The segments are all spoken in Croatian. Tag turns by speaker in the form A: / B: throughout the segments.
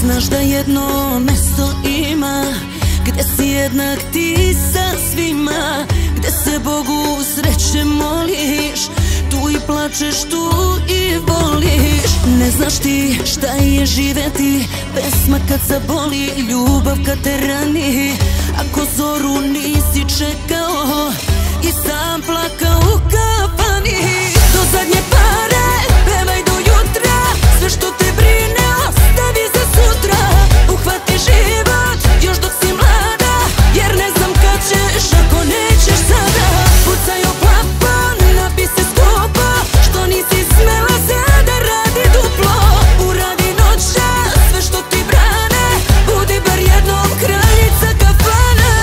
A: znaš da jedno mesto ima gde si jednak ti sa svima, gde se Bogu sreće moliš, tu i plačeš, tu i voliš. Ne znaš ti šta je živeti, pesma kad zaboli, ljubav kad te rani. Ako zoru nisi čekao i sam plakao u kafani, do zadnje pare pevaj do jutra, sve što te brine ostavi za sutra. Uhvati život još dok si mlada, jer ne znam kad ćeš ako nećeš sada. Pucaj o plafon, napi se skupo, što nisi smela sada radi duplo. Uradi noćas sve što ti brane, budi bar jednom kraljica kafane.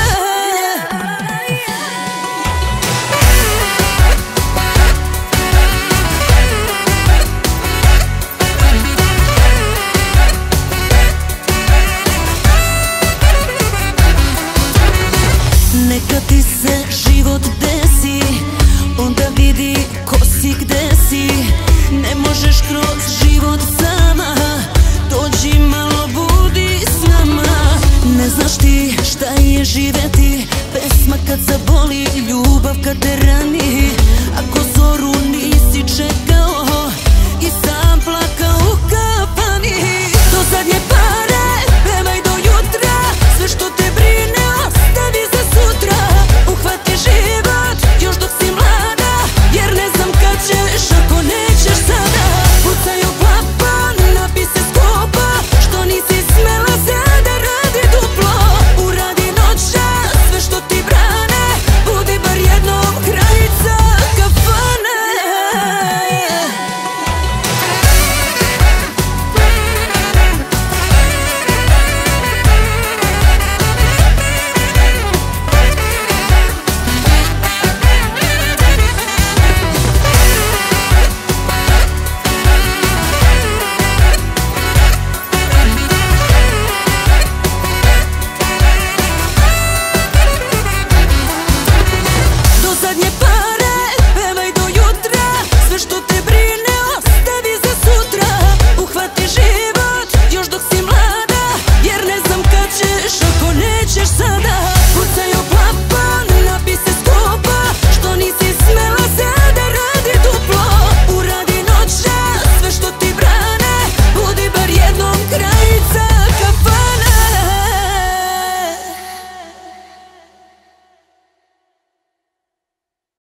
A: Neka ti se život desi, onda vidi ko si, gde si. Ne možeš kroz život sama, dođi malo budi s nama. Ne znaš ti šta je živeti, pesma kad zaboli, ljubav kad te rani.